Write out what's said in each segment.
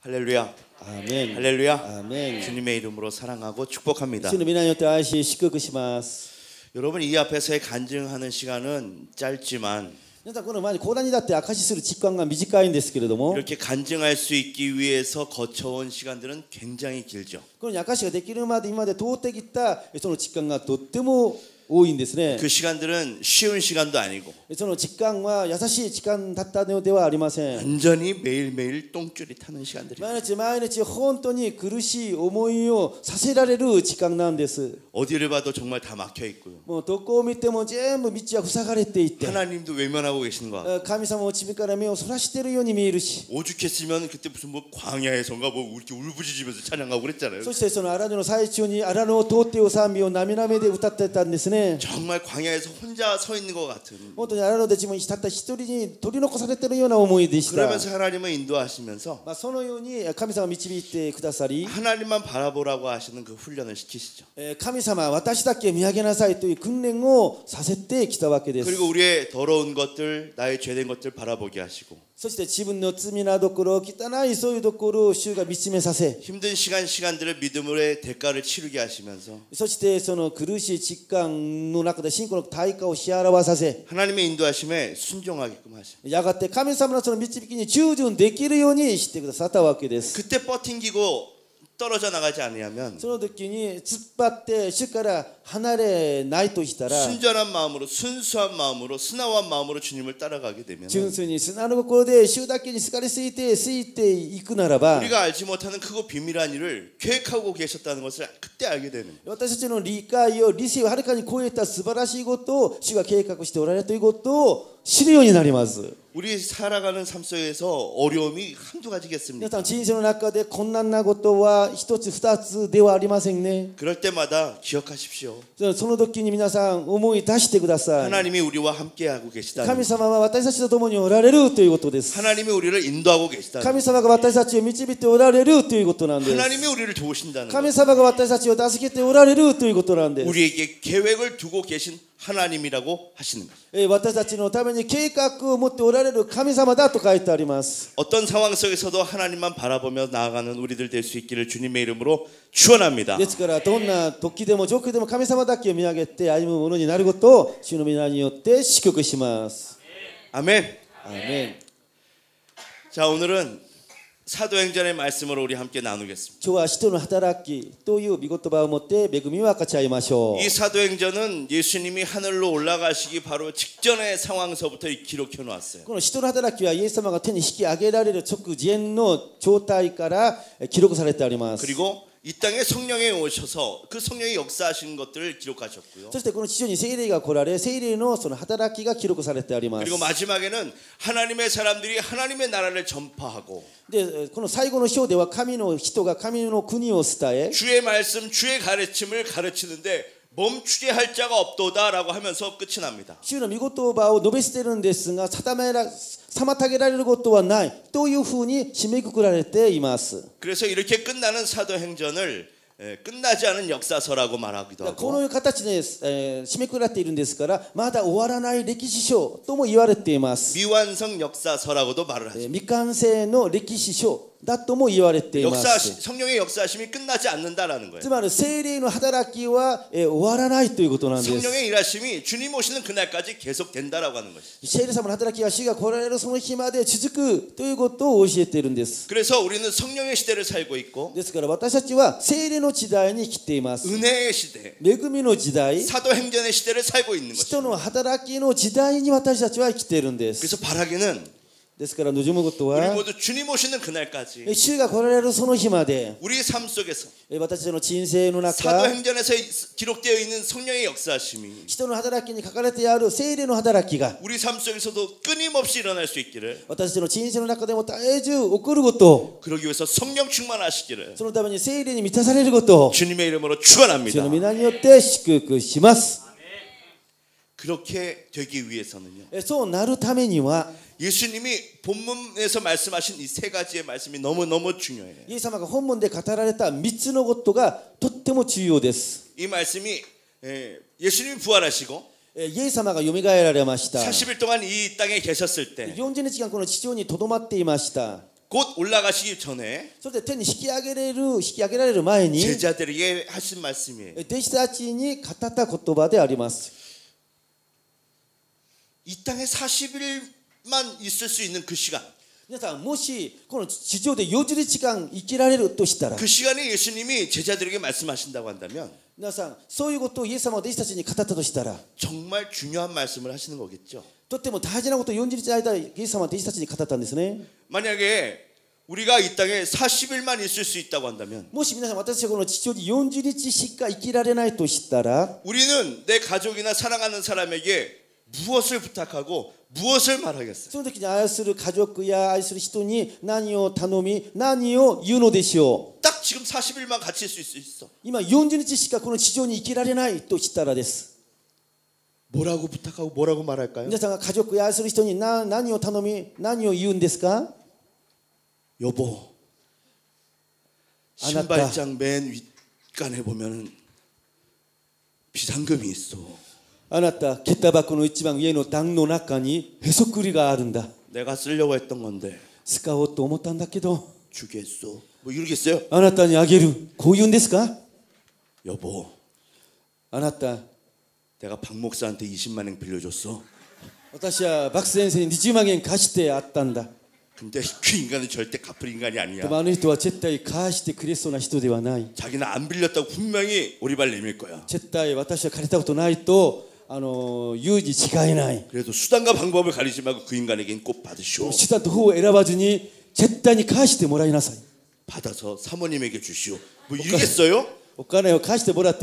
할렐루야. 아멘. 할렐루야. 아멘. 주님의 이름으로 사랑하고 축복합니다. 主の皆によって愛し祝福します。 여러분 이 앞에서의 간증하는 시간은 짧지만 皆さんこの前に講談にだって証しする時間が短いんですけれども、 이렇게 간증할 수 있기 위해서 거쳐온 시간들은 굉장히 길죠. この証しができるまで今まで通ってきたその時間がとっても多いんですね。 그 시간들은 쉬운 시간도 아니고 その時間は優しい時間だったのではありません。 완전히 매일매일 똥줄이 타는 시간들이에요. 毎日毎日本当に苦しい思いをさせられる時間なんです。 어디를 봐도 정말 다 막혀 있고요. もうどこを見ても全部道は塞がれていて、 하나님도 외면하고 계신 것 같아요. 神様も自から目をそらしているように見えるし、 오죽했으면 그때 무슨 뭐 광야에선가 뭐 이렇게 울부짖으면서 찬양하고 그랬잖아요. そしてその荒野の最中に荒野を通っている賛美を涙目で歌ってたんですね。 정말 광야에서 혼자 서 있는 것 같은. 本当に荒野で自分たった一人に取り残されているような思いでした。 그러면서 하나님은 인도하시면서 そのように神様が導いてくださり、 하나님만 바라보라고 하시는 그 훈련을 시키시죠. 神様は私だけ見上げなさいという訓練をさせてきたわけです。 그리고 우리의 더러운 것들, 나의 죄된 것들 바라보게 하시고 そして自分の罪なところ、汚いそういうところを主が見つめさせ、 힘든 시간들을 믿음의 대가를 치르게 하시면서 そしてその苦しい時間の中で信仰の対価を支払わさせ、 하나님의 인도하심에 순종하게끔 하시고 やがて神様のその導きに従順できるようにしてくださったわけです。 그때 버팅기고 떨어져 나가지 않으면 その時に突っ張って主から離れないとしたら、 순전한 마음으로 순수한 마음으로 순화한 마음으로 주님을 따라가게 되면 純粋に素直な心で主だけにすがりついていくならば、 우리가 알지 못하는 크고 비밀한 일을 계획하고 계셨다는 것을 그때 알게 되는 私たちの理性をはるかに超えた素晴らしいことを主が計画しておられるということを知るようになります。 우리 살아가는 삶 속에서 어려움이 한두 皆 가지겠습니까? さん人生の中で困難なことは一つ二つではありませんね。 그럴 때마다 기억하십시오. その時に皆さん思い出してください。 하나님이 우리와 함께하고 계시다는 神様は私たちと共におられるということです。 하나님이 우리를 인도하고 계시다는 神様が私たちを導いておられるということなんです。 하나님이 우리를 도우신다는 神様が私たちを助けておられるということなんです。 우리에게 계획을 두고 계신 하나님이라고 하시는 것. 私たちのために計画を持っておられる神様だと書いてあります。 어떤 상황 속에서도 하나님만 바라보며 나아가는 우리들 될 수 있기를 주님의 이름으로 축원합니다. ですからどんな時でも状況でも神様だけを見上げて歩むものになることを主の皆によって祝福します。 아멘. アーメン。 자, 오늘은 사도행전의 말씀으로 우리 함께 나누겠습니다. 今日は使徒の働きという御言葉を持って恵みを分かち合いましょう。 이 사도행전은 예수님이 하늘로 올라가시기 바로 직전의 상황서부터 기록해 놓았어요. この使徒の働きはイエス様が手に引き上げられる直前の状態から記録されてあります。 그리고 이 땅에 성령이 오셔서 그 성령이 역사하신 것들을 기록하셨고요. そしてこの地上に聖霊が来られ、聖霊のその働きが記録されてあります。 그리고 마지막에는 하나님의 사람들이 하나님의 나라를 전파하고 で、この最後の章では神の人が神の国を伝え、 주의 말씀, 주의 가르침을 가르치는데 멈추게 할 자가 없도다라고 하면서 끝이 납니다. 主の御言葉を述べ捨てるんですが、妨げられることはないというふうに締めくくられています。 그래서 이렇게 끝나는 사도행전을 끝나지 않은 역사서라고 말하기도 こ 하고 の形で、締めくくられているんですから、まだ終わらない歴史書とも言われています。 미완성 역사서라고도 말을 하죠. 未完成の歴史書だとも言われています。 성령의 역사하심이 끝나지 않는다라는 거예요. つまり聖霊の働きは、終わらないということなんです。 성령의 일하심이 주님 오시는 그날까지 계속된다라고 하는 것이죠. 聖霊様の働きは主が来られるその日まで続くということを教えているんです。 그래서 우리는 성령의 시대를 살고 있고 ですから私たちは聖霊の時代に来ています。 은혜의 시대, 恵みの時代、 사도행전의 시대를 살고 있는 人 것이죠. の働きの時代に私たちは生きているんです。 그래서 바라기는 ですから望むこと 우리 は、 모두 주님 오시는 그날까지 主が来られるその日まで、 우리 삶 속에서 私たちの人生の中、 사도행전에서 기록되어 있는 성령의 역사하심이 人の働きに書かれてある聖霊の働きが 우리 삶 속에서도 끊임없이 일어날 수 있기를, 私たちの人生の中でも絶えず起こることを、 그러기 위해서 성령 충만하시기를 そのために聖霊に満たされることを 주님의 이름으로 主 축원합니다. の皆によって祝福します。 그렇게 되기 위해서는요, そうなるためには、 예수님이 본문에서 말씀하신 이 세 가지의 말씀이 너무너무 중요해요. イエス様が本文で語られた3つのことがとっても重要です。 이 말씀이 예수님이 부활하시고 イエス様がよみがえられました。 40일 동안 이 땅에 계셨을 때 40日間この地上にとどまっていました。 곧 올라가시기 전에 それで天に引き上げられる前に 제자들에게 하신 말씀이에요. 弟子たちに語った言葉であります。 이 땅에 40일만 있을 수 있는 그 시간. 皆さんもしこの地上で40日間生きられるとしたら 그 시간에 예수님이 제자들에게 말씀하신다고 한다면 皆さんそういうことをイエス様は弟子たちに語ったとしたら 정말 중요한 말씀을 하시는 거겠죠. とっても大事なことを40日の間イエス様は弟子たちに語ったんですね。 만약에 우리가 이 땅에 40일만 있을 수 있다고 한다면 もし皆さん私がこの地上に40日しか生きられないとしたら 우리는 내 가족이나 사랑하는 사람에게 무엇을 부탁하고 무엇을 말하겠어요? その時に愛する家族や愛する人に何を頼み何を言うのでしょう。 딱 지금 40일만 같이 있을 수 있어. 今40日しかこの地上に生きられないとしたらです。 뭐라고 부탁하고 뭐라고 말할까요? 皆さんが家族や愛する人に何を頼み何を言うんですか？ 여보, 알았다. 신발장 맨 윗간에 보면은 비상금이 있어. あなた下駄箱の一番上の段の中にへそくりがあるんだ。 내가 쓰려고 했던 건데 使おうと思ったんだけど 주겠어. 뭐 이러겠어요? あなたにあげるこう言うんですか？ 여보, あなた 내가 박 목사한테 20만 원 빌려줬어. 私はバク先生に20万円貸してあったんだ。 근데 그 인간은 절대 갚을 인간이 で 아니야. もあの人は絶対返してくれそうな人ではない。 자기는 안 빌렸다고 분명히 오리발 내밀 거야. 絶対私は借りたことないと言うに違いない。 그래도 수단과 방법을 가리지 말고 그 인간에겐 꼭 받으시오. 手段と方を選ばずに絶対に返してもらいなさい。 받아서 사모님에게 주시오. 뭐 이러겠어요? お金を返してもらって、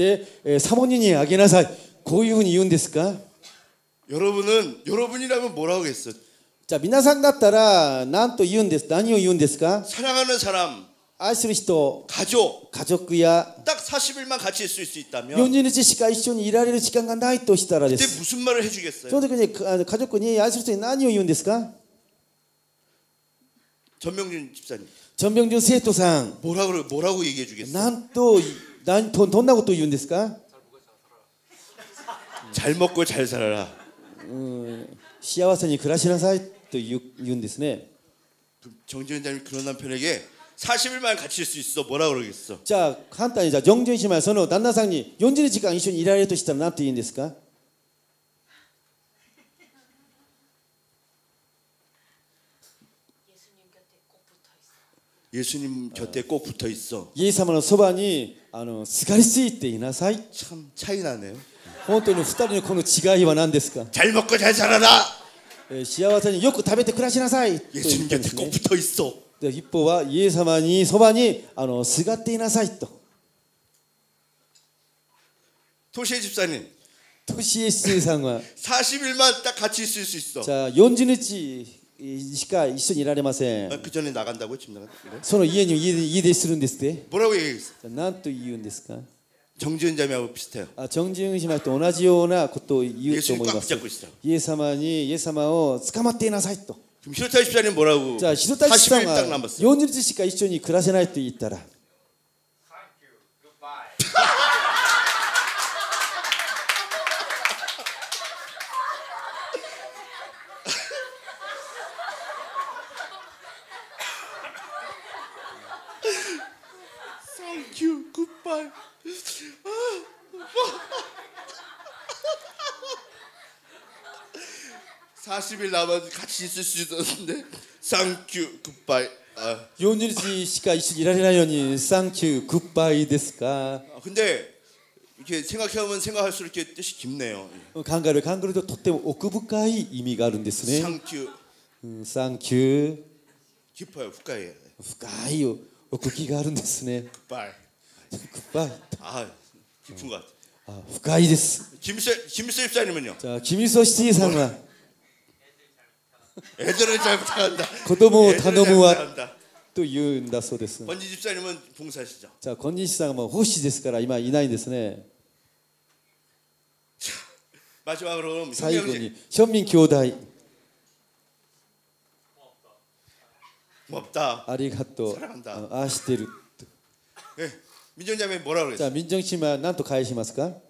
サモニにあげなさい。こういうふうに言うんですか？ 여러분이라면 뭐라고 하겠어요? じゃあ皆さんだったら何と言うんです何を言うんですか？ 사랑하는 사람, 愛する人、 가족, 家族や 딱 40일만 같이 있을 수 있다면 40日しか一緒にいられる時間がないとしたらで 그때 す。 무슨 말을 そ 해주겠어요? の時に家族に愛する人に何を言うんですか？ 전명준 집사님 チョンビョンジュン生徒さん、 뭐라고 얘기해 주겠어요? どんなことを言うんですか？ 잘 먹고 잘 살아라. 幸せに暮らしなさいと言うんですね。 정지원장님 그런 남편에게 40일만 같이 있을 수 있어. 뭐라 그러겠어? じゃあ簡単にじゃあジョンジュン姉妹はその旦那さんに40日間一緒にいられるとしたら何と言うんですか？ 예수님 곁에 꼭 붙어 있어. イエス様のそばにすがりついていなさい。 참 차이 나네요. 本当に2人のこの違いは何ですか？ 잘 먹고 잘 살아라. 幸せによく食べて暮らしなさいと言 예수님 ったんで 곁에 す 꼭 ね。 붙어 있어. で一方はイエス様にそばにすがっていなさいと。 토시에 집사님 トシエスさんは 40일만 딱 같이 있을 수 있어. じゃあ40日しか一緒にいられません。 그 전에 나간다고 집 나간. その家に家出するんですって。 뭐라고 얘기했어? じゃあ何と言うんですか？ 정지원장님하고 비슷해요. チョンジュン姉妹と同じようなことを言うと 예수님 思い 꽉 ます。 붙잡고 있어. イエス様を捕まっていなさいと。 그럼 히로타 집사님 뭐라고? じゃあヒロタシさん 40일 は 딱 남았어. 40日しか一緒に暮らせないと言ったら Thank you, goodbye. 40일 남아도 같이 있을 수 있었는데, Thank you, goodbye. 40日しか一緒にいられないのにサンキューグッバイですか？ 근데 이렇게 생각해보면 생각할수록 이렇게 뜻이 깊네요. 考えるととっても奥深い意味があるんですね。 Thank you, サンキュー 깊어요, 가까이. 深い奥行きがあるんですね。 Goodbye. グッバイ 아, 깊은 것 같아. 深いです。 김수 집사님은요? じゃあキミソシティさんは 애들을 잘 부탁한다. 子供を 애들을 頼 잘 むわ 부탁한다. と言うんだそうです。 권지 집사님은 봉사시죠. じゃあコンニシさんは奉仕ですから今いないんですね。 마지막으로 最後 현명진 にヒョンミン兄弟 고맙다. ありがとう 사랑한다. 愛してる。 네, 민정자매 뭐라 じゃあ 그랬어요? 民정씨は何と返しますか？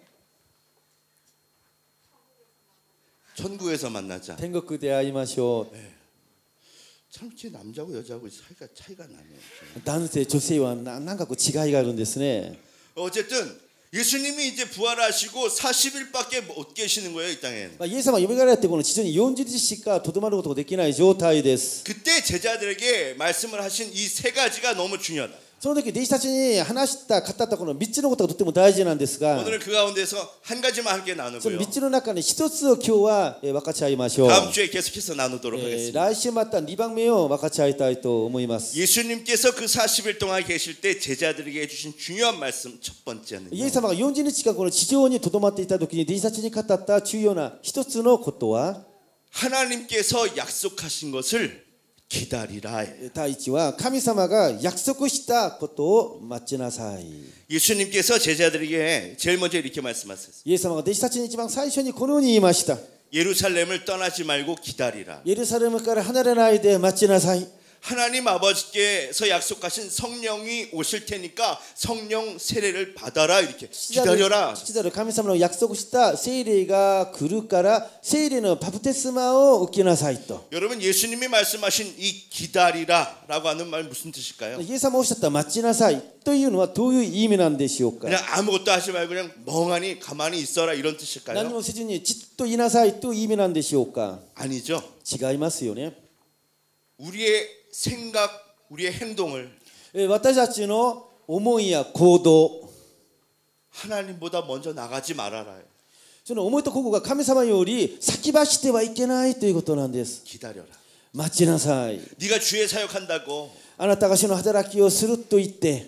천국에서 만나자. 天国で会いましょう。 참 이렇게 남자고 여자고 차이가 나네요. 男性女性はなんかこう違いがあるんですね。 어쨌든 예수님이 이제 부활하시고 40일밖에 못 계시는 거예요, 이 땅에는. イエス様は蘇られてこの地上に40日しかとどまることができない状態です。 그때 제자들에게 말씀을 하신 이 세 가지가 너무 중요하다. その時弟子たちに話した語ったこの3つのことがとても大事なんですが、 오늘은 그 가운데서 한 가지만 함께 その 나누고요. 3つの中に1つを今日は分かち合いましょう。 다음 주에 계속해서 나누도록 하겠습니다. 来週また2番目を分かち合いたいと思います。 예수님께서 그 40일 동안 계실 때 제자들에게 해주신 중요한 말씀 첫 번째는 イエス様が40日間この地上にとどまっていた時に弟子たちに語った重要な一つのことは、 하나님께서 약속하신 것을 기다리라. 第一は神様が約束したことを待ちなさい。 예수님께서 제자들에게 제일 먼저 이렇게 말씀하셨어요. イエス様が弟子たちに一番最初にこのように言いました。 예루살렘을 떠나지 말고 기다리라. エルサレムから離れないで待ちなさい。 하나님 아버지께서 약속하신 성령이 오실 테니까 성령 세례를 받아라. 이렇게 기다려라. 父なる神様の約束した聖霊が来るから聖霊のバプテスマを受けなさいと。 여러분 예수님이 말씀하신 이 기다리라라고 하는 말 무슨 뜻일까요? イエス様がおっしゃった待ちなさいというのはどういう意味なんでしょうか。 그냥 아무것도 하지 말고 그냥 멍하니 가만히 있어라 이런 何 뜻일까요? もせずにじっといなさいという意味なんでしょうか。 아니죠. 違いますよね。 우리의 생각, 우리의 행동을 私たちの思いや行動、 하나님보다 먼저 나가지 말아라. その思いと行動が神様より先走ってはいけないということなんです。 기다려라. 待ちなさい。 네가 주의 사역한다고 あなたが主の働きをすると言って、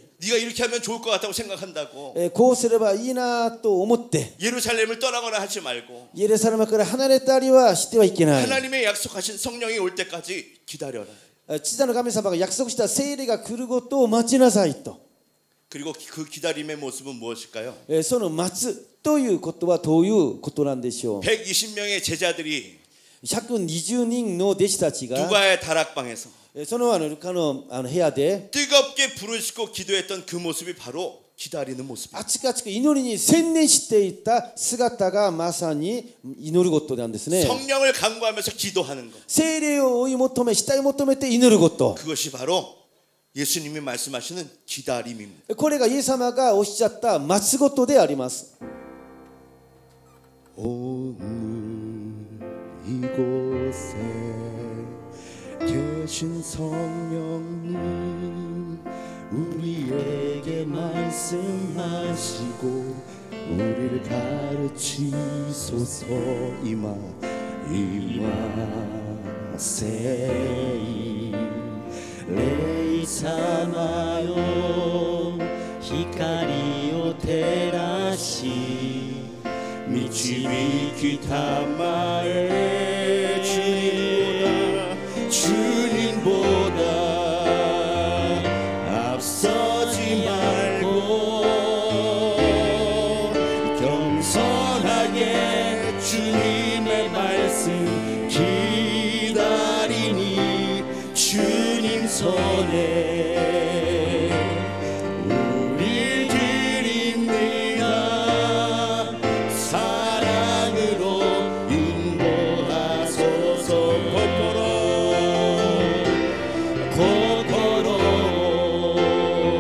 네가 이렇게 하면 좋을 것 같다고 생각한다고 こうすればいいなと思って 예루살렘을 떠나거나 하지 말고 イエルサレムから離れたりはしてはいけない。 하나님의 약속하신 성령이 올 때까지 기다려라. 父なる神様が約束した聖霊が来ることを待ちなさいと。 그리고 그 기다림의 모습은 무엇일까요? その待つということはどういうことなんでしょう。 120명의 제자들이 120人の弟子たちが 누가의 다락방에서 そのルカの部屋で 뜨겁게 부르짖고 기도했던 그 모습이 바로 기다리는 모습입니다. あちかちか祈りに専念していた姿がまさに祈ることなんですね。 성령을 간구하면서 기도하는 것. 聖霊を追い求め、慕い求めて祈ること。 그것이 바로 예수님이 말씀하시는 기다림입니다. これがイエス様がおっしゃった待つことであります。 오늘 이곳에 계신 성령님 우리에게 말씀하시고 우리를 가르치소서 이마세이 霊様よ光を照らし導きたまえ주님보다 앞서지 말고 겸손하게 주님의 말씀 기다리니 주님 손에 우리 드립니다. 사랑으로 인도하소서. 고고로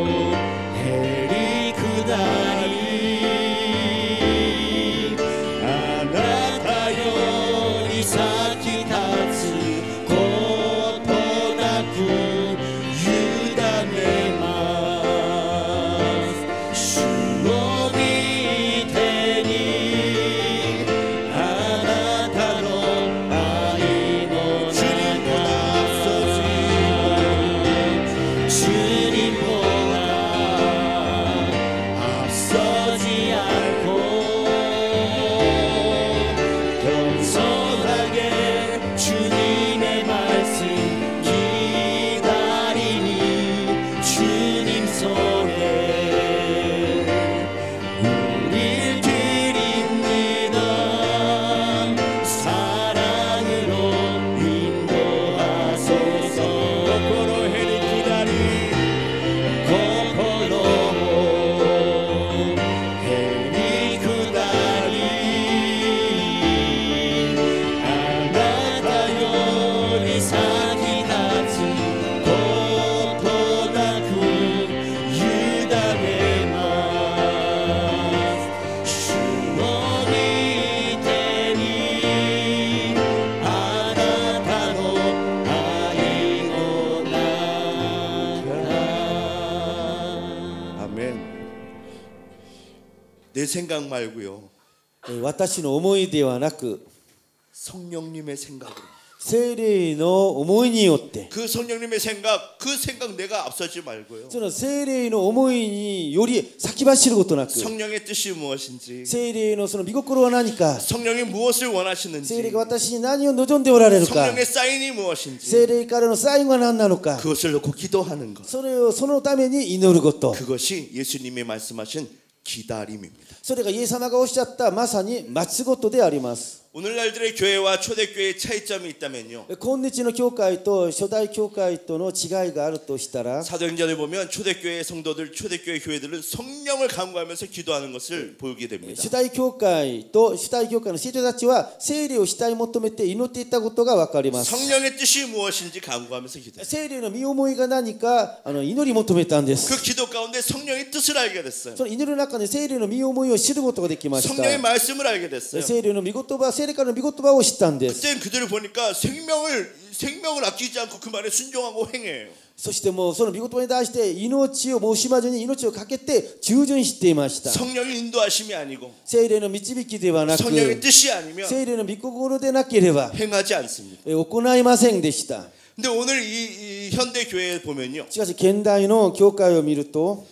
내 생각 말고요. 私の思いではなく 성령님의 생각으로. 聖霊の思いによって 그 성령님의 생각, 그 생각 내가 앞서지 말고요. その聖霊の思いにより先走ることなく 성령의 뜻이 무엇인지, 聖霊のその御心は何か 성령이 무엇을 聖霊 원하시는지, が私に何を望んでおられるか 성령의 사인이 무엇인지 聖霊からのサインは何なのか 그것을 놓고 기도하는 것. それをそのために祈ること 그것이 예수님이 말씀하신 기다림입니다. それがイエス様がおっしゃったまさに待つことであります 오늘날들의 교회와 초대교회의 차이점이 있다면요. 今日の教会と初代教会との違いがあるとしたら 사도행전을 보면 초대교회 성도들, 초대교회 교회들은 성령을 간구하면서 기도하는 것을 보게 됩니다. 初代教会と初代教会の生徒たちは聖霊を主体求めて祈っていたことが分かります 성령의 뜻이 무엇인지 간구하면서 기도해요. 聖霊の身思いが何か祈り求めたんです 그 기도 가운데 성령의 뜻을 알게 됐어요. その祈る中で聖霊の身思いを知ることができまし 성령의 た 말씀을 알게 됐어요. 聖霊の御言葉聖霊からの御言葉を知ったんです 그때는 그들을 보니까 생명을 아끼지 않고 그 말에 순종하고 행해요. そしてもうその御言葉に対して命を惜しまずに命をかけて従順していました 성령의 인도하심이 아니고 聖霊の導きではなく 성령의 뜻이 아니면 聖霊の御心でなければ 행하지 않습니다. 行いませんでした 근데 오늘 이 현대 교회에 보면요. しかし現代の教会を見ると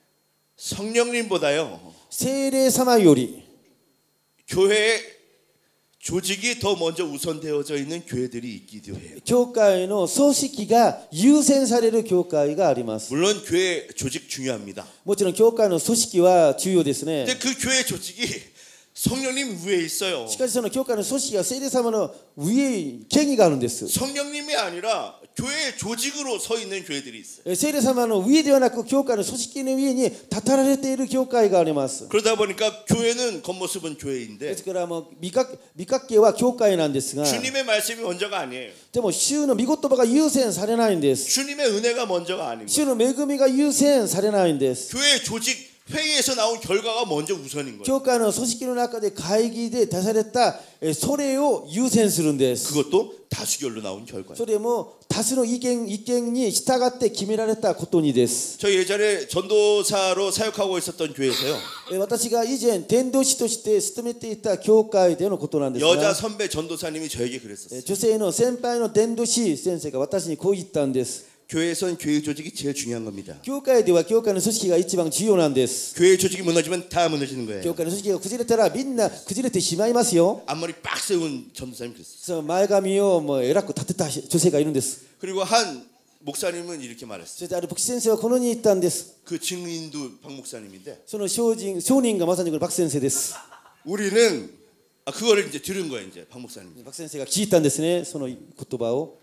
성령님보다요. 聖霊様より 교회의 조직이 더 먼저 우선되어져 있는 교회들이 있기도 해요. 教会の組織が優先される教会があります 물론 교회 조직 중요합니다. もちろん教会の組織は重要ですね 근데 그 교회 조직이 성령님 위에 있어요. しかしその教会の組織は聖霊様の上に権威があるんです 성령님이 아니라 교회 조직으로 서 있는 교회들이 있어요. 聖霊様の上ではなく教会の組織の上に立たれている教会があります 그러다 보니까 교회는 겉모습은 で 교회인데 すからもう美角形は教会なんですが 주님의 말씀이 먼저가 아니에요. でも主の御言葉が優先されないんです 주님의 은혜가 먼저가 아닌 거예요. 主の恵みが優先されないんです 교회 조직 회의에서 나온 결과가 먼저 우선인 거예요. 教会の組織の中で会議で出されたそれを優先するんです 그것도 다수결로 나온 결과예요. それも多数の意見に従って決められたことにです 저 예전에 전도사로 사역하고 있었던 교회에서요. 私が以前伝道師として勤めていた教会でのことなんです 여자 が 선배 전도사님이 저에게 그랬었어요. 女性の先輩の伝道師先生が私にこう言ったんです 교회에선 교회 조직이 제일 중요한 겁니다. 教会では教会の組織が一番重要なんです 교회 조직이 무너지면 다 무너지는 거예요. 教会の組織が崩れたらみんな崩れてしまいますよ 앞머리 빡 세운 전도사님 그랬어요. その前髪をもう偉く立てた女性がいるんです 그리고 한 목사님은 이렇게 말했어요. そしてある牧師先生はこのように言ったんです 그 증인도 박 목사님인데 その証人がまさにこの박先生です 우리는 그거를 이제 들은 거예요. 이제 박 목사님. 박先生が聞いたんですねその言葉を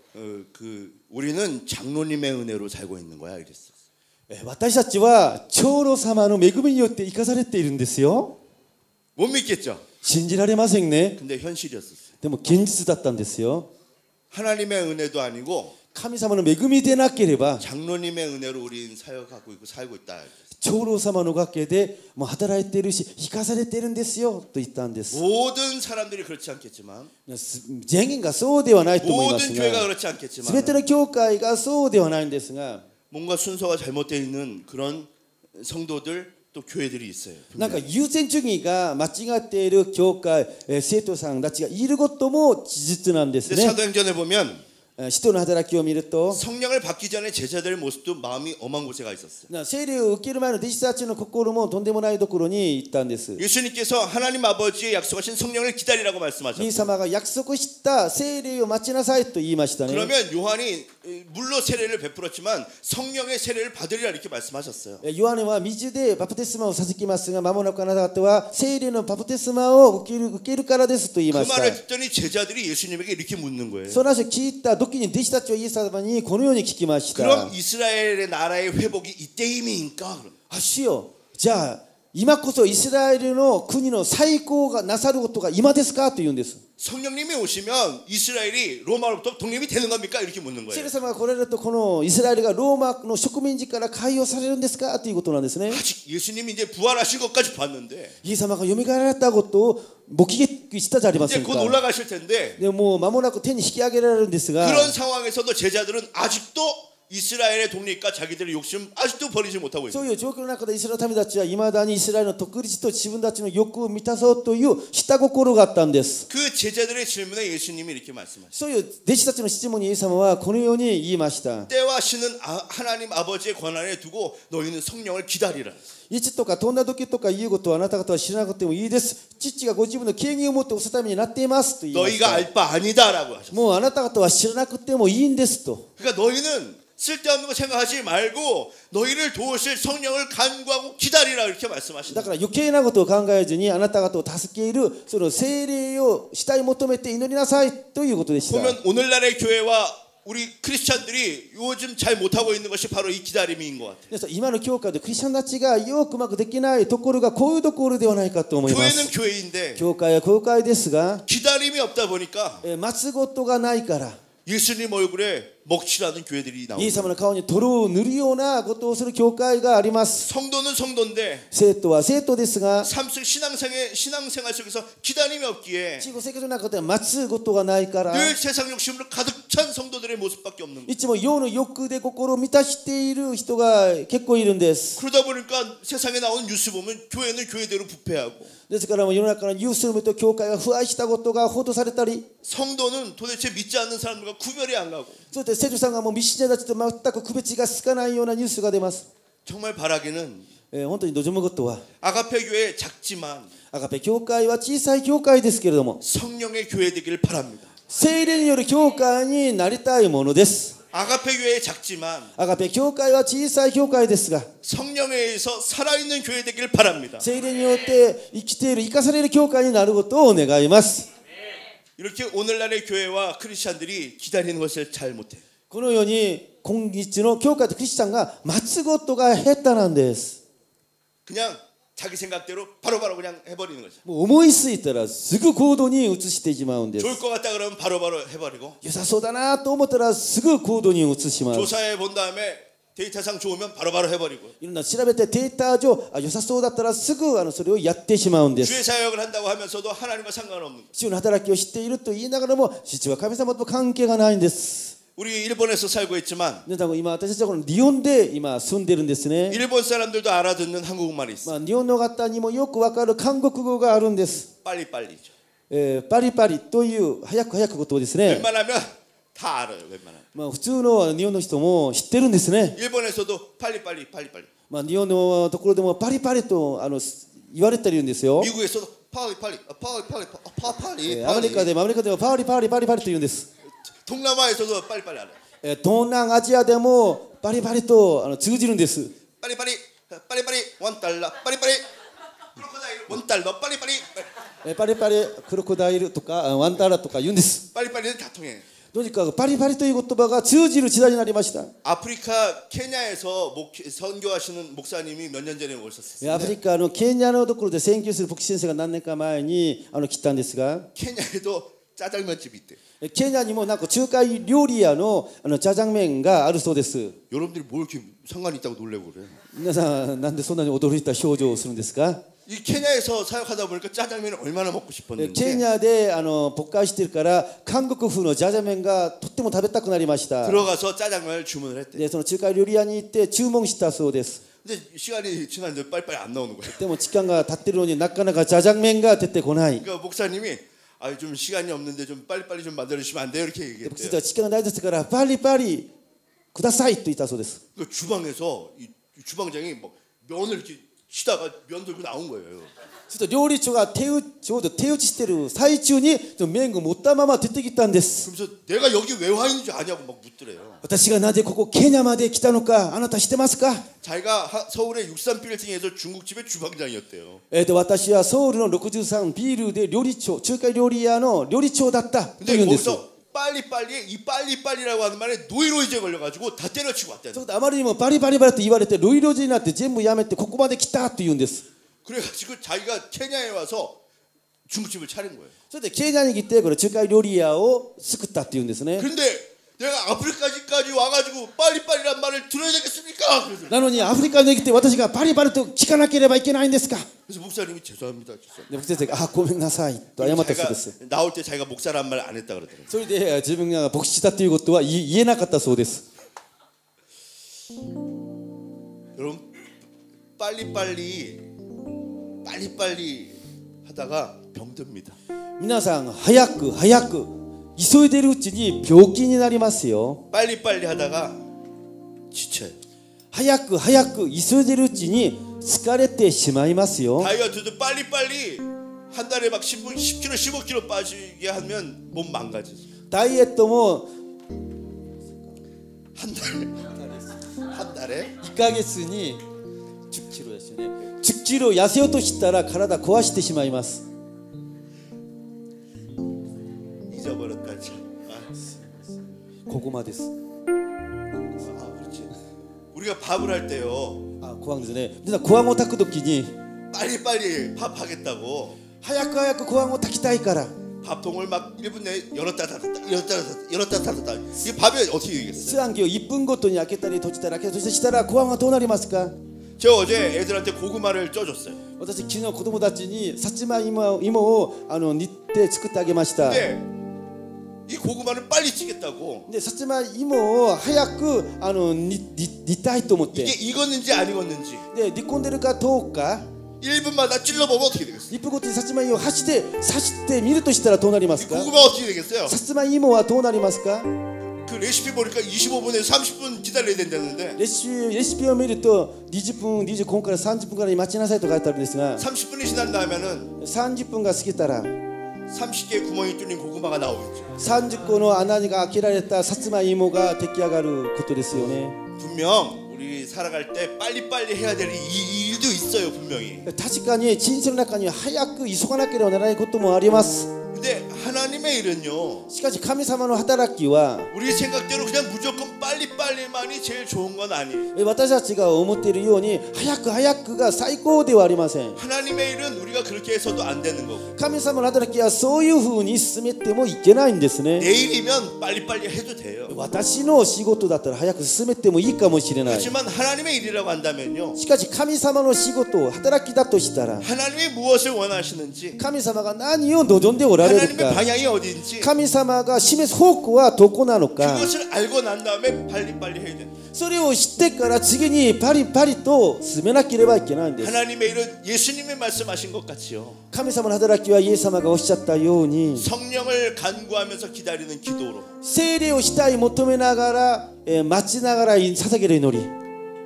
우리는 장로님의 은혜로 살고 있는 거야 이랬어요. 私たちは長老様の恵みによって生かされているんですよ 못 믿겠죠. 信じられませんね 근데 현실이었었어요. でも現実だったんですよ 하나님의 은혜도 아니고 神様の恵みでなければ 장로님의 은혜로 우리는 사역하고 있고 살고 있다. 長老様のおかげでもう働いているし生かされているんですよと言ったんです 모든 사람들이 그렇지 않겠지만 全員がそうではないと思いま 모든 す 교회가 が 그렇지 않겠지만 全ての教会がそうではないんですが 뭔가 순서가 잘못되어 있는 그런 성도들 또 교회들이 있어요. なんか優先順位が間違っている教会生徒さんたちがいることも事実なんです 근데 ね 사도행전에 보면 使徒の働きを見ると 성령을 받기 전에 제자들의 모습도 마음이 엄한 곳에가 있었어요. 聖霊を受ける前の弟子たちの心もとんでもないところに行ったんです 예수님께서 하나님 아버지의 약속하신 성령을 기다리라고 イエ 말씀하셨어요. ス様が約束した聖霊を待ちなさいと言いましたね 그러면 요한이 물로 세례를 베풀었지만 성령의 세례를 받으리라 이렇게 말씀하셨어요. ヨハネは水でバプテスマを授きますが間もなくあなた方は聖霊のバプテスマを受けるからですと言い 그 ました 말을 듣더니 제자들이 예수님에게 이렇게 묻는 거예요. その話を聞いた時に弟子たちはイエス様にこのように聞きました 그럼 이스라엘의 나라의 회복이 이때임이니까? あ主よじゃあ今こそイスラエルの国の再興がなさることが今ですかと言うんです 성령님이 오시면 이스라엘이 로마로부터 독립이 되는 겁니까? 이렇게 묻는 聖 거예요. 霊様が来られるとこのイスラエルがローマの植民地から解放されるんですかということなんですね 아직 예수님이 이제 부활하신 것까지 봤는데 イエス様が蘇られたことを目撃したじゃありませ 이제 ん 곧 か 올라가실 텐데 でもう間もなく天に引き上げられるんですが 그런 상황에서도 제자들은 아직도 이스라엘의 독립과 자기들의 욕심 아직도 버리지 못하고 そう 있어요. いう状況の中でイスラエルの民たちはいまだにイスラエルの独立と自分たちの欲を満たそうという下心があったんです。 그 제자들의 질문에 예수님이 이렇게 말씀하셨어요. そういう弟子たちの質問にイエス様はこのように言いました。 때와 시는 하나님 아버지의 권한에 두고 너희는 성령을 기다리라. いつとかどんな時とかいうことはあなた方は知らなくてもいいです。父がご自分の権限を持ってお定めになっていますと言いまし 너희가 た。 알 바 아니다라고 하셨어요. もうあなた方は知らなくてもいいんですと。 그러니까 너희는 쓸데없는 거 생각하지 말고 너희를 도우실 성령을 간구하고 기다리라 이렇게 だ 말씀하신다. から余計なことを考えずにあなた方を助けるその聖霊を主体求めて祈りなさいということでした。 보면 오늘날의 교회와 우리 크리스찬들이 요즘 잘 못하고 있는 것이 바로 이 기다림인 것 같아요. 皆さん今の教会でクリスチャンたちがよくうまくできないところがこういうところではないかと思いま 교회는 す。 교회인데 教会は教会ですが 기다림이 없다 보니까 待つことがないから 예수님 얼굴에 먹칠하는 교회들이 イエ 나옵니다. ス様の顔に泥を塗るようなことをする教会があります。 성도는 성도인데 生徒は生徒ですが 신앙생활 속에서 기다림이 없기에 地方生活の中では待つことがないから 늘 세상 욕심으로 가득 찬 성도들의 모습밖에 없는 거예요. いつも世の欲で心を満たしている人が結構いるんです。 그러다 보니까 세상에 나오는 뉴스 보면 교회는 교회대로 부패하고 ですから世の中のニュースを見ると教会が腐敗したことが報道されたり 성도는 도대체 믿지 않는 사람들과 구별이 안 가고 そして生徒さんがもう未信者たちと全く区別がつかないようなニュースが出ます。 정말 바라기는 本当に望むことは 아가페 교회 작지만 アガペ教会は小さい教会ですけれども 성령의 교회 되기를 바랍니다. 聖霊による教会になりたいものです。 아가페 교회 작지만 アガペ教会は小さい教会ですが 성령에 의해서 살아있는 교회 되기를 바랍니다. 聖霊によって生きている生かされる教会になることを願います。 이렇게 오늘날의 교회와 크리스찬들이 기다리는 것을 잘 못해요. このように今日の教会とクリスチャンが待つことが下手なんです。 그냥 자기 생각대로 바로바로 그냥 해버리는 거죠. もう思いついたらすぐ行動に移してしまうんです。 좋을 것 같다 그러면 바로바로 해버리고 良さそうだなと思ったらすぐ行動に移します。 조사해 본 다음에 데이터상 좋으면 바로바로 해버리고 いろんな調べてデータ上良さそうだったらすぐそれをやってしまうんで 주의 す。 사역을 한다고 하면서도 하나님과 상관없는 거예요. 主の働きを知っていると言いながらも実は神様と関係がないんです。 우리 일본에서 살고 있지만 皆さん今私たちはこの日本で今住んでるんですね。 일본 사람들도 알아듣는 한국말이 있어요. 日本の方にもよくわかる韓国語があるんです。 빨리빨리죠. パリパリという早く早くことですね。 웬만하면 다 알아요. 웬만하면. 普通の日本の人も知ってるんですね。 일본에서도 빨리빨리. 日本のところでもパリパリと言われてるんですよ。 미국에서도 빨리. アメリカでもパリパリと言うんです。 동남아에서도 빨리빨리 알아요. 東南アジアでもパリパリと通じるんです。 빨리빨리. $1. 빨리빨리. 크로코다일 $1. 빨리빨리. パリパリクロコダイルとかワンダラとか言うんです。 빨리빨리는 다 통해. とにかくパリパリという言葉が通じる時代になりました。 아프리카 케냐에서 선교하시는 목사님이 몇 년 전에 오셨어요. アフリカのケニアのところで宣教する牧師先生が何年か前に来たんですが、 케냐에도 짜장면집이 있대. ケニアにもなんか中華料理屋のジャジャン麺があるそうです。 여러분들이 뭘 이렇게 상관이 있다고 놀래고 그래? 皆さんなんでそんなに驚いた表情をするんですか？ 이 케냐에서 사역하다 보니까 짜장면을 얼마나 먹고 ケ 싶었는지 ニアで牧会してるから韓国風のジャジャン麺がとっても食べたくなりました。 들어가서 짜장면을 주문을 했대. でその中華料理屋に行って注文したそうです。 근데 시간이 지났는데 빨리빨리 안 나오는 거예요. でも時間が経ってるのになかなかジャジャン麺が出てこない。 그러니까 목사님이 좀 시간이 없는데 좀 빨리빨리 좀 만들어 주시면 안 돼요 이렇게 実 얘기했대요. は時間がないですからパリパリくださいと言ったそうです。 그 주방에서 이 주방장이 막 면을 이렇게 치다가 면 들고 나온 거예요. ちょっと料理長がちょうど手打ちしてる最中に麺を持ったまま出てきたんです。 그러면서 내가 여기 왜 와 있는지 아냐고 막 묻더래요. 私がなぜここケニアまで来たのかあなた知ってますか？ 자기가 서울의 63빌딩에서 중국집의 주방장이었대요. 私はソウルの63ビルで料理長、中華料理屋の料理長だったと 근데 言うんです。 거기서 빨리빨리에 이 빨리빨리라고 하는 말에 노이로이제 걸려가지고 다 때려치고 왔대요. ちょっとあまりにもバリバリと言われてロイロジになって全部やめてここまで来たと言うんです。 그래가지고 자기가 케냐에 와서 중국집을 차린 거예요. それでケニアに来てこれ中華料理屋を作ったって言うんですね。 근데 내가 아프리카까지 와가지고 빨리빨리란 말을 들어야 되겠습니까? 그래서 なのにアフリカに来て私がバリバリと聞かなければいけないんですか？ 목사님이 죄송합니다. で僕先生がごめんなさいと謝ったそうです。 자기가 나올 때 자기가 목사란 말 안 했다 그러더라고요. それで自分が牧師だということは言えなかったそうです。 여러분 빨리빨리 하다가 병듭니다. 皆さん早く早く急いでるうちに病気になりますよ。 빨리빨리 하다가 지쳐요. 早く早く急いでるうちに疲れてしまいますよ。 다이어트도 빨리빨리 한 달에 막 10kg, 15kg 빠지게 하면 몸 망가지죠. ダイエットも 한 달에 1ヶ月に10キロですよね。10キロ痩せようとしたら体壊してしまいます。 잊어버렸다. 참. ここまでです。 그렇지. 우리가 밥을 할 때요. ご飯ですね。実はご飯を炊くときに 빨리빨리 밥 하겠다고 早く早くご飯を炊きたいから 밥통을 막 1분 내에 열었다 닫았다. 이 밥이 어떻게 되겠어요? 炊飯器を1分ごとに開けたり閉じたり開けたりしたらご飯はどうなりますか？ 제가 어제 애들한테 고구마를 쪄줬어요. 私昨日子供たちにさつまいもを煮て作ってあげました。 근데 이 고구마를 빨리 찌겠다고 でさつまいもを早く煮たいと思って 이게 익었는지 안 익었는지 で煮込んでるかどうか 1분마다 찔러보면 어떻게 되겠어요? 1分ごとにさつまいもを刺してみるとしたらどうなりますか？ 고구마 어떻게 되겠어요? さつまいもはどうなりますか？ 그 레시피 보니까 25분에서 30분 기다려야 된다는데 レシピを見ると20分25分から30分から待ちなさいと書いてあるんですが 30분이 지난 다음에는 30分が過ぎたら 30개의 구멍이 뚫린 고구마가 나오겠죠. 30個の穴が開けられたさつまいもが出来上がることですよね。 분명 우리 살아갈 때 빨리빨리 해야 될 일도 있어요. 분명히. 確かに人生の中には早く急がなければならないこともあります。 근데 하나님의 일은요. しかし神様の働きは 우리 생각대로 그냥 무조건 빨리빨리만이 제일 좋은 건 아니에요. 私たちが思っているように早く早くが最高ではありません。 하나님의 일은 우리가 그렇게 해서도 안 되는 거고 神様の働きはそういうふうに進めてもいけないんですね。 내일이면 빨리빨리 해도 돼요. 私の仕事だったら早く進めてもいいかもしれない。 하지만 하나님의 일이라고 한다면요. しかし神様の仕事働きだとしたら 하나님이 무엇을 원하시는지 神様が何を望んでおられる 하나님의 か 방향이 어디인지 神様が示す方向はどこなのか 그것을 알고 난 다음에 빨리빨리 해야 된다. それを知ってから次にパリパリと進めなければいけないんです。 하나님의 일은 예수님이 말씀하신 것 같이요. 神様の働きはイエス様がおっしゃったように 성령을 간구하면서 기다리는 기도로 聖霊をしたい求めながら、待ちながら捧げる祈り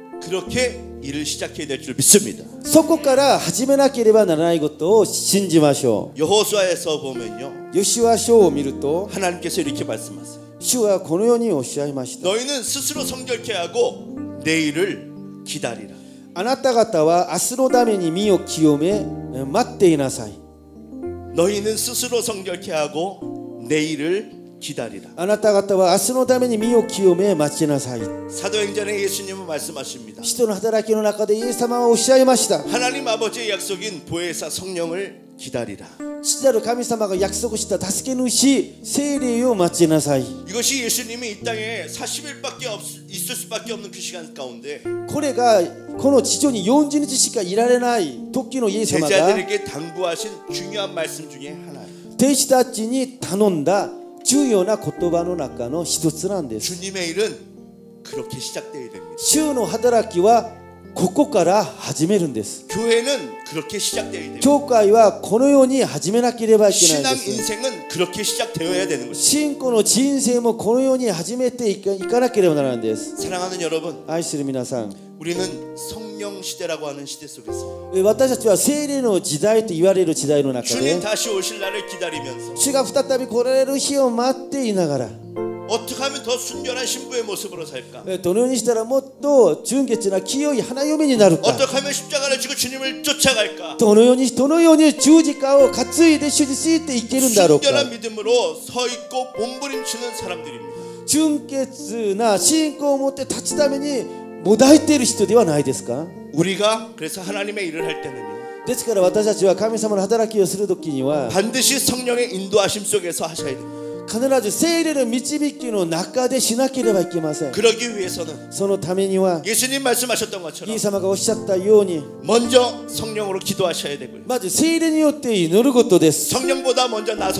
그렇게 일을 시작해야 될 줄 믿습니다. そこから始めなければならないことを信じましょ 여호수아에서 보면요. う。ヨシュア書を見ると 하나님께서 이렇게 말씀하세요. 主はこのようにおっしゃいました。 너희는 스스로 성결케 하고 내일을 기다리라. あなた方は明日のために身を清め待っていなさい。 너희는 스스로 성결케 하고 내일을 기다리라. あなた方は明日のために身を清め待ちなさい。 사도행전에 예수님은 말씀하십니다. 使徒の働きの中でイエス様はおっしゃいました。 하나님 아버지의 약속인 보혜사 성령을 기다리라. 父なる神様が約束した助け主聖霊を待ちなさい。 이것이 예수님이 이 땅에 40일밖에 있을 수밖에 없는 그 시간 가운데 これがこの地上に40日しかいられない時のイエス様が 제자들에게 당부하신 중요한 말씀 중에 하나예요. 弟子たちに頼んだ重要な言葉の中の一つなんです。 주님의 일은 그렇게 시작되어야 됩니다. 主の働きはここから始めるんです。 교회는 그렇게 시작되어야 됩니다. 教会はこのように始めなければいけないん 신앙 です。 인생은 그렇게 시작되어야 되는 것입니다. 信仰の人生もこのように始めていかなければならないんです。 사랑하는 여러분, 愛する皆さん、 우리는 성령 시대라고 하는 시대 속에서 私たちは聖霊の時代と言われる時代の中 주님 で 다시 오실 날을 기다리면서 主が再び来られる日を待っていながら 어떻게 하면 더 순결한 신부의 모습으로 살까? どのようにしたらもっと純潔な清い花嫁になるか 어떻게 하면 십자가를 지고 주님을 쫓아갈까? どのように十字架を担いで主についていけるんだろうか 순결한 믿음으로 서 있고 몸부림치는 사람들입니다. 純潔な信仰を持って立つためにもだいている人ではないですか 우리가 그래서 하나님의 일을 할 때는요. ですから私たちは神様の働きをするときには 반드시 성령의 인도하심 속에서 하셔야 됩니다. 必ず聖霊の導きの中でしなければいけません。 그러기 위해서는 そのためには 예수님 말씀하셨던 イ 것처럼 エス様がおっしゃったように 먼저 성령으로 기도하셔야 되고요. まず聖霊によって祈ることです。 성령보다 먼저 나서지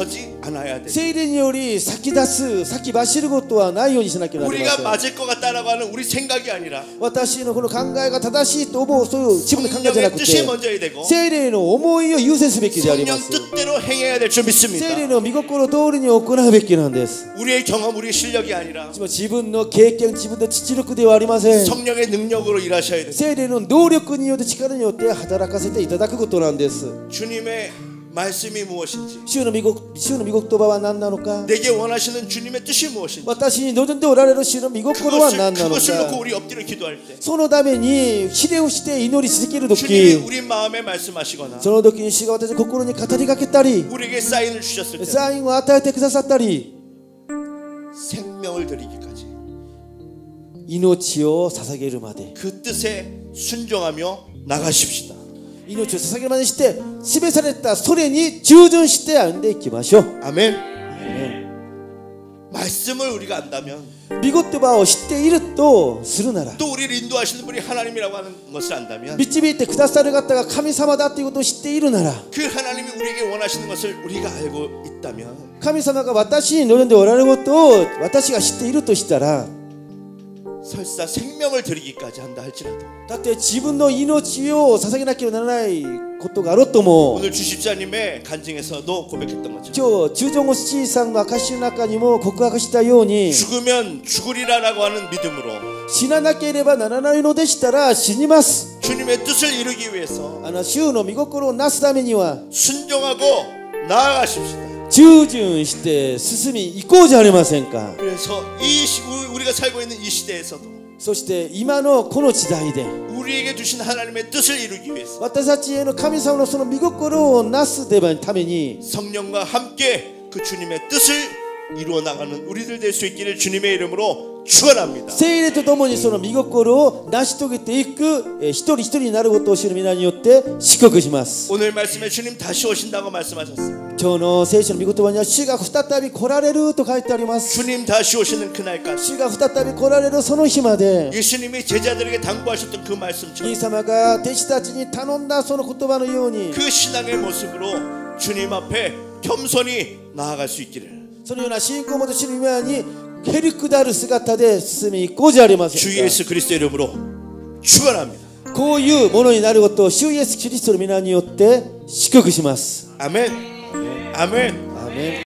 않아야 돼. 聖霊により先出す先走ることはないようにしなきゃなりま 우리가 せん。 맞을 것 같다라고 하는 우리 생각이 아니라 私のこの考えが正しいと思うそういう自分の考えじゃな 성령의 く 뜻이 て 먼저야 되고 聖霊の思いを優先すべきでありま 성령 す。 뜻대로 행해야 될 줄 믿습니다. 聖霊の御心通りに行うべきなんです。 우리의 경험, 우리의 실력이 아니라 自分の経験、自分の知力ではありません。 성령의 능력으로 일하셔야 됩니다. 聖霊の能力によって力によって働かせていただくことなんです。 주님의 말씀이 무엇인지 主の御言葉は何なのか、 내게 원하시는 주님의 뜻이 무엇인지 私に望んでおられる主の御心は何なの 그것을 놓고 か、 우리 엎드려 기도할 때 そのためにひれをして祈り続けると 주님이 き、 우리 마음에 말씀하시거나 その時に主が私の心に語りかけたり、 우리에게 사인을 주셨을 때 サインを与えてくださったり、 생명을 드리기까지 命を捧げるまで、 그 뜻에 순종하며 나가십시다. 命を捧げるまでして示されたそれに従順して歩んでいきましょう。 아멘. 말씀을 우리가 안다면 御言葉を知っているとするなら、 또 우리를 인도하시는 분이 하나님이라고 하는 것을 안다면 導いてくださる方が神様だということを知っているなら、 그 하나님이 우리에게 원하시는 것을 우리가 알고 있다면 神様が私に望んでおられることを私が知っているとしたら、 설사 생명을 드리기까지 한다 할지라도 だって自分の命を捧げなければならないことがあろうとも、 오늘 주십자님의 간증에서도 고백했던 것처럼 今日中条ご七さんの証の中にも告白したように、 죽으면 죽으리라라고 하는 믿음으로 死ななければならないのでしたら死にます。 주님의 뜻을 이루기 위해서 主の御心をなすためには 순종하고 나아가십시다. 従順して進み行こうじゃありませんか。 그래서 우리가 살고 있는 이 시대에서도 そして今のこの時代で 우리에게 주신 하나님의 뜻을 이루기 위해서 私たちへの神様のその御心をなすために 성령과 함께 그 주님의 뜻을 이루어 나가는 우리들 될 수 있기를 주님의 이름으로 축원합니다. 聖霊とともにその御心を成し遂げていく一人一人になることを主の皆によって祝福します。 오늘 말씀에 주님 다시 오신다고 말씀하셨습니다. 今日の聖書の御言葉には主が再び来られると書いてあります。 주님 다시 오시는 그날까지 主が再び来られるその日まで、 예수님이 제자들에게 당부하셨던 그 イエ 말씀처럼 ス様が弟子たちに頼んだその言葉のように、 그 신앙의 모습으로 주님 앞에 겸손히 나아갈 수 있기를 そのような信仰を持つ主の前にへりくだる姿で進み行こうじゃありません 주 か。 예수 그리스도의 이름으로 축원합니다. こういうものになることを主イエスキリストの皆によって祝福します。 아멘. 아멘. アーメン。